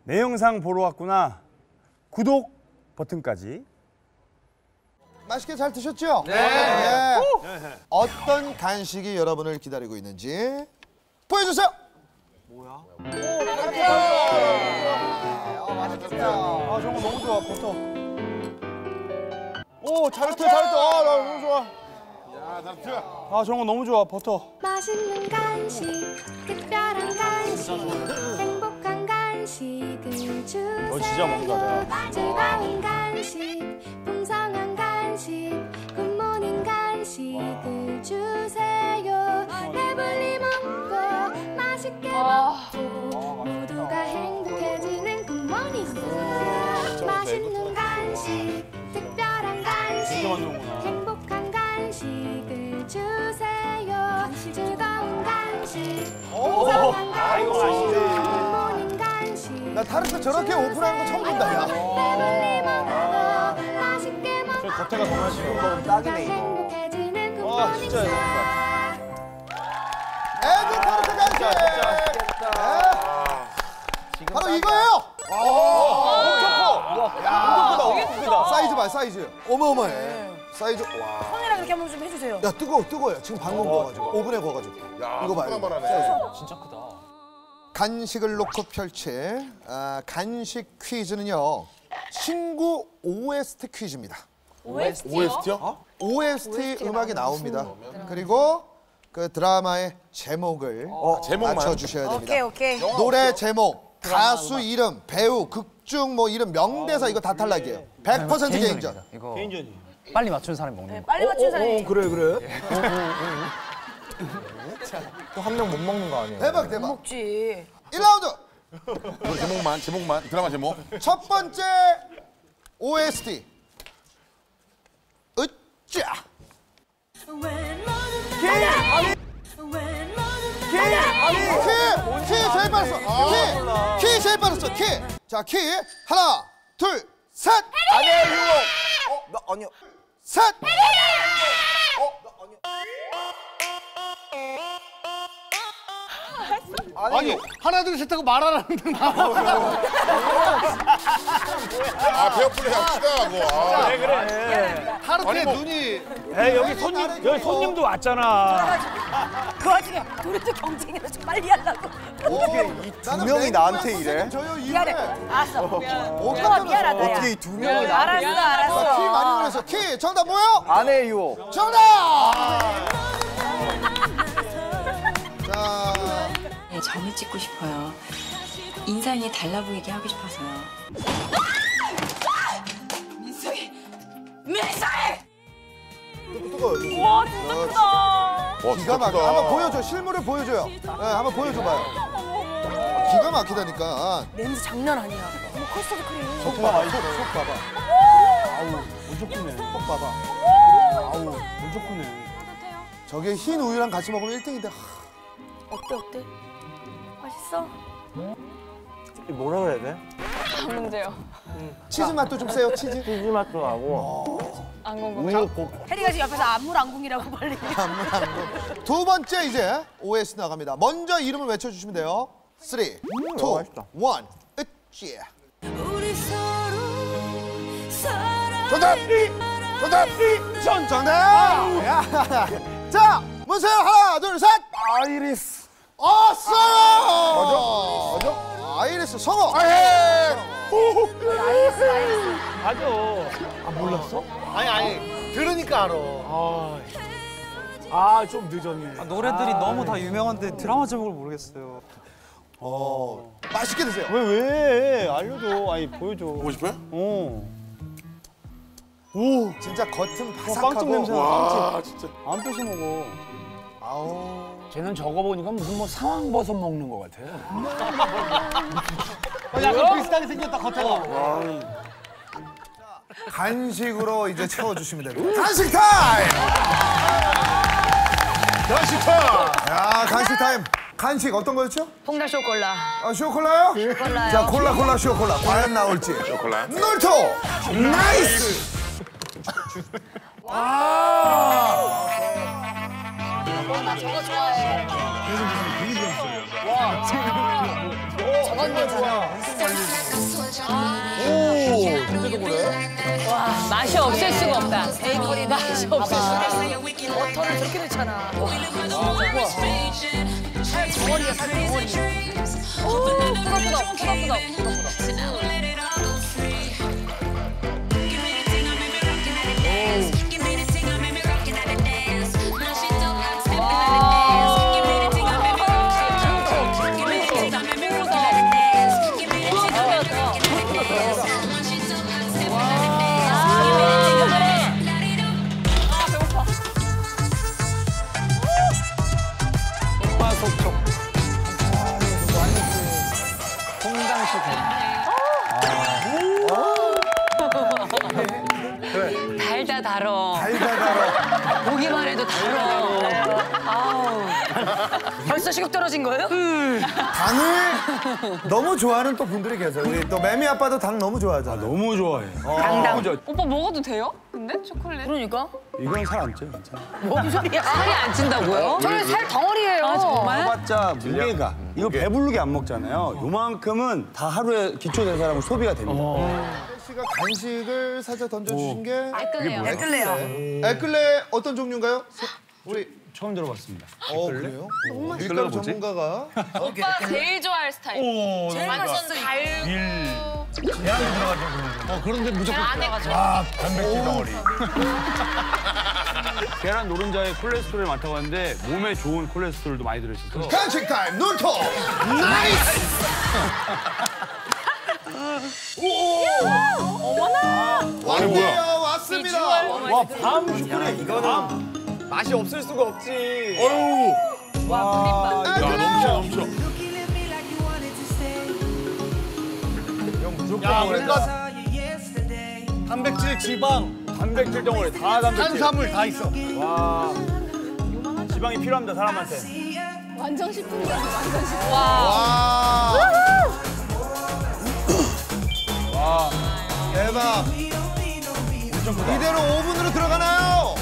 내 영상 보러 왔구나. 구독 버튼까지. 맛있게 잘 드셨죠? 네. 네. 어떤 간식이 여러분을 기다리고 있는지 보여주세요. 뭐야? 맛있겠다. 아 저거 너무 좋아. 버터. 오, 잘했어. 나 너무 좋아. 야, 잘했어. 아 저거 너무 좋아. 버터. 맛있는 간식, 특별한 간식, 행복한 간식을 주세요. 너 진짜 먹는다, 내가. 즐거운 간식, 풍성한 간식, 굿모닝 간식을 주세요. 배불리 먹고 맛있게 먹고 모두가 행복해지는 굿모닝. 맛있는 간식, 특별한 간식, 행복한 간식을 주세요. 즐거운 간식, 풍성한 간식, 굿모닝 간식. 나 타르트 저렇게 오픈하는 거 처음 본다, 야. 배불리 먹고 맛있게 먹고 겉에가 더 맛있어. 딱이네 이거. 와 진짜 애들 타르트 간식. 바로 이거예요. 크다. 사이즈 봐, 사이즈. 어마어마해. 사이즈. 와. 손이랑 이렇게 한번 좀 해주세요. 야, 뜨거워요. 지금 방금 구워가지고. 오븐에 구워가지고. 야, 이거 봐요. 하네. 진짜 크다. 간식을 놓고 펼칠 간식 퀴즈는요. 친구 OST 퀴즈입니다. OST요? OST 음악이 나옵니다. 그리고 그 드라마의 제목을 제목만? 맞춰주셔야 됩니다. 오케이. 노래 제목, 가수 이름, 배우, 극중 뭐 이름, 명대사 이거 다 탈락이에요. 100% 개인전. 이거 개인전이. 빨리 맞춘 사람이 먹는 거. 빨리 맞춘 사람이. 그래. 또 한 명 못 먹는 거 아니에요? 대박. 먹지. 1라운드 제목만, 드라마 제목. 첫 번째 OST. 으쌰. 키 제일 빠졌어. 키 제일 빠졌어. 키. 자, 키 하나, 둘, 셋. 아니에요, 유혹. 나 아니요. 셋. 아니 하나 둘 셋 하고 말하라는데 나. 아, 배어플레이 합시다. 뭐. 아. 그래. 타르트의 아니, 뭐. 눈이. 에이 여기 손님도 왔잖아. 그 와중에 우리도 경쟁해서 좀 빨리 하려고. 어떻게 이 두 명이 나한테 이래? 저요 미안해. 이후에. 알았어. 깜짝 미안하다. 야. 어떻게 이 두 명이 알았어. 키 많이 늘었어. 키 정답 뭐요? 아내의 유혹. 정답. 자. 네, 점을 찍고 싶어요. 인상이 달라 보이게 하고 싶어서요. 민석이! 뜨거워요. 와 진짜 크다. 와, 기가 막혀. 한번 보여줘. 실물을 보여줘요. 네, 한번 보여줘봐요. 기가 막히다니까. 냄새 장난 아니야. 어머 커스터드 크림. 속 봐봐. 속 봐봐. 아우 엄청 크네. 속 봐봐. 아우 엄청 크네. 저게 흰 우유랑 같이 먹으면 1등인데. 어때? 맛있어? 뭐라 그래야 돼? 문제요. 치즈 맛도 좀 세요. 치즈. 치즈 맛도 나고. 안 궁금해. 혜리가 지금 옆에서 안물안궁이라고 빨리. 두 번째 이제 OS 나갑니다. 먼저 이름을 외쳐주시면 돼요. 3, 2, 1, 맛있다. 으쌰. 정답! 야. 자, 문세요. 하나, 둘, 셋. 아이리스. 어써요. 맞아? 아이리스 성공. 맞아. 아 몰랐어? 아니 들으니까 알아. 좀 늦었네. 노래들이 너무 다 유명한데 드라마 제목을 모르겠어요. 맛있게 드세요. 왜? 알려줘. 아니 보여줘. 보고 싶어요? 오. 진짜 겉은 빵집 바삭하고. 냄새 나. 와, 진짜. 안 뺏어 먹어. 아우. 쟤는 저거 보니까 무슨 뭐 상황버섯 먹는 것 같아. 약간 비슷하게 생겼다 겉에가. 간식으로 이제 채워주시면 됩니다. 간식 타임! 간식 타임! 야, 간식 타임. 간식 어떤 거였죠? 퐁당 쇼콜라. 아, 쇼콜라요? 쇼콜라요. 자, 콜라, 쇼콜라. 과연 나올지. 쇼콜라. 놀토! 나이스! 나 저거 좋아해. 저건 괜찮아. 그래? 와, 맛이 없을 수가 없다. 베이커리 맛이 없을 수가 없어. 버터를 저렇게 넣잖아. 살 덩어리야, 살 덩어리. 오, 꾸덕꾸덕. 달다 달어. 달달달어. 보기만 해도 달어. 아우. 벌써 식욕 떨어진 거예요? 당을 너무 좋아하는 또 분들이 계세요. 우리 또 매미 아빠도 당 너무 좋아하잖아. 너무 좋아해. 오빠 먹어도 돼요? 근데 초콜릿? 그러니까. 이건 살 안 쪄요, 괜찮아. 뭔 소리야? 살이 안 찐다고요? 저는 살 덩어리예요. 아, 정말? 해봤자 무게가. 이거 배부르게 안 먹잖아요. 요만큼은 다 하루에 기초 대사량으로 소비가 됩니다. 씨가 간식을 살짝 던져주신 게 에클레요. 에클레 어떤 종류인가요? 우리 처음 들어봤습니다. 그래요? 밀가루 전문가가 오빠 제일 좋아할 스타일. 제일 맛있는 달고. 그런데 무조건 안 해가지고. 단백질 덩어리. 계란 노른자에 콜레스테롤이 많다고 하는데 몸에 좋은 콜레스테롤도 많이 들어있어서 간식 타임 눈톱 나이스. 왔네요 왔습니다. 와, 밤 슈크림 이거는 맛이 없을 수가 없지. 어휴. 와, 크림빵. 야, 넘쳐. 야, 그러니까 단백질, 지방, 단백질 덩어리 다 단백질. 탄수화물 다 있어. 와, 지방이 필요합니다 사람한테. 완전 식품이다. 완전 식품. 와. 와, 대박. 이대로 오븐으로 들어가나요?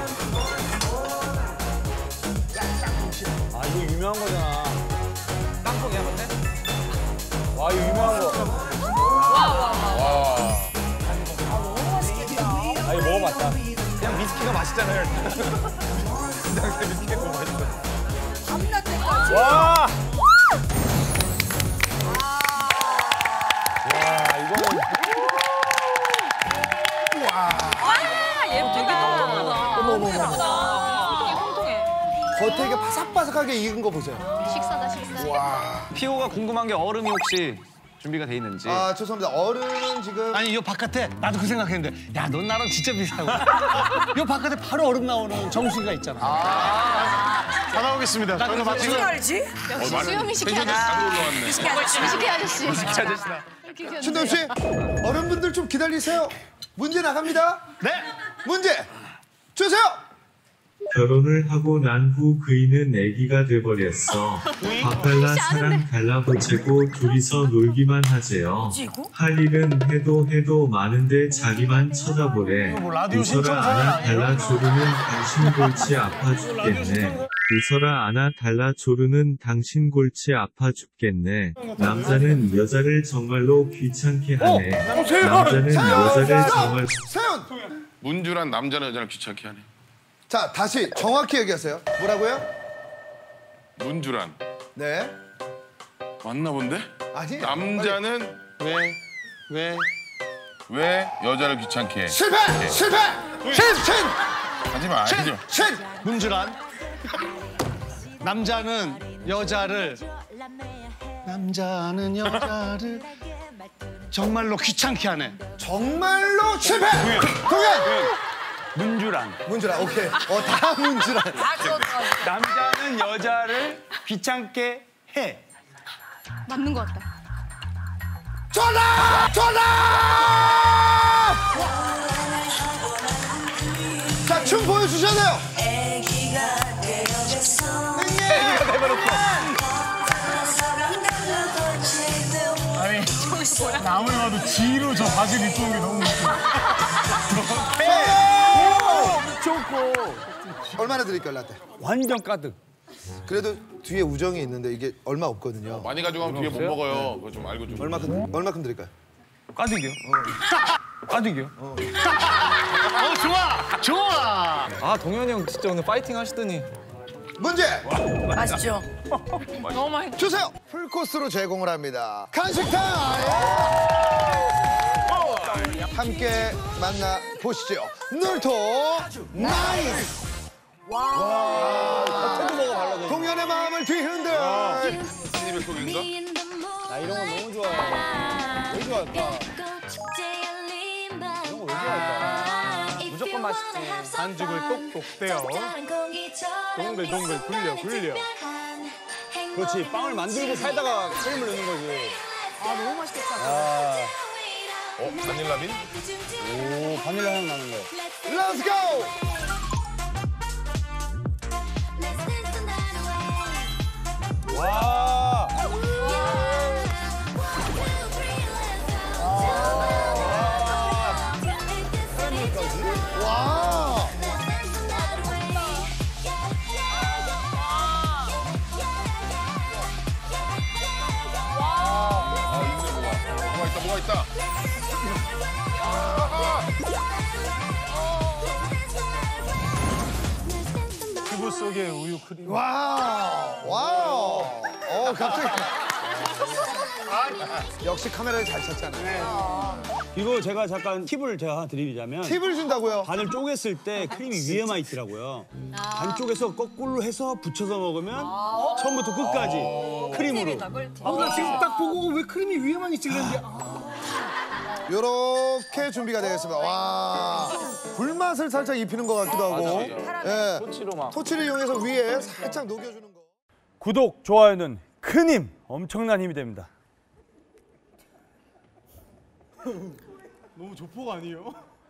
아 이거 유명한 거잖아. 땅콩이야, 근데? 와, 이거 유명한 거. 와. 아 이거 먹어봤다. 그냥 미스키가 맛있잖아요. 그냥 미스키가 너무 맛있어. 와. 얘 되게 통통하다. 어머머머. 통통해. 겉에 이게 바삭바삭하게 익은 거 보세요. 식사다, 식사. 피오가 궁금한 게 얼음이 혹시 준비가 돼 있는지. 아 죄송합니다. 얼음은 지금 아니 요 바깥에 나도 그 생각했는데 야 넌 나랑 진짜 비슷하고 요 바깥에 바로 얼음 나오는 정수기가 있잖아. 다 나오겠습니다. 저는 마치 알지? 역시 수염이 텐션이 잘 올라왔네. 무식해 아저씨. 신동 씨 어른분들 좀 기다리세요. 문제 나갑니다. 네. 문제 주세요. 결혼을 하고 난 후 그이는 애기가 돼버렸어. 박달라 사랑 달라붙이고 둘이서 놀기만 하재요. 할 일은 해도 많은데 자기만 쳐다보래. 웃어라 안아 달라 조르는 당신 골치 아파 죽겠네. 웃어라 안아 달라 조르는 당신 골치 아파 죽겠네. 남자는 여자를 정말로 귀찮게 하네. 남자는 여자를 정말 세훈. 문주란 남자는 여자를 귀찮게 하네. 자 다시 정확히 얘기하세요. 뭐라고요? 문주란. 네. 맞나 본데? 아니. 남자는 왜 여자를 귀찮게 해? 실패. 실패. 하지 마. 하지 마. 신. 문주란 남자는 여자를 정말로 귀찮게 하네. 정말로 실패. 동현. 문주란. 문주라 오케이. 다 문주라. 남자는 여자를 귀찮게 해. 맞는 것 같다. 전화. 자, 춤 보여주셔야 돼요. 애기가 되어졌어. 아니 아무리 봐도 지로 저 바지를 입고 온 게 너무 웃겨. 좋고. 얼마나 드릴까요, 라떼? 완전 가득. 그래도 뒤에 우정이 있는데 이게 얼마 없거든요. 많이 가져가면 뒤에 못 먹어요. 그거 좀 알고 좀. 얼마큼 드릴까요? 가득이요. 아직이요? 좋아! 좋아! 아 동현이 형 진짜 오늘 파이팅 하시더니. 문제 맛있죠? 너무 맛있어. 주세요. 풀코스로 제공을 합니다. 간식 타임. 함께 만나 보시죠. 놀토 나이스. 와. 동현의 마음을 뒤흔들. 신입의 소리인가? 나 이런 거 너무 좋아해. 왜 좋아할까? 이런 거 왜 좋아할까? 무조건 맛있지. 반죽을 똑똑 떼어. 동글동글 굴려. 그렇지, 빵을 만들고 살다가 크림을 넣는 거지. 아 너무 맛있겠다. 바닐라빈? 오, 바닐라 향 나는 거. Let's go. 와. 와. 뭐가 있다. 튜브 속에 우유 크림. 와우. 갑자기. 역시 카메라를 잘 찾잖아요. 이거 제가 잠깐 팁을 제가 하나 드리자면 팁을 준다고요? 반을 쪼갰을 때 크림이 위에만 있더라고요. 반 쪽에서 거꾸로 해서 붙여서 먹으면 처음부터 끝까지 크림으로. 나 지금 딱 보고 왜 크림이 위에만 있지 그랬는데. 요렇게 준비가 되겠습니다. 와. 불맛을 살짝 입히는 것 같기도 하고. 예. 토치를 이용해서 위에 살짝 녹여주는 거. 구독, 좋아요는 큰 힘, 엄청난 힘이 됩니다. 너무 조폭 아니에요?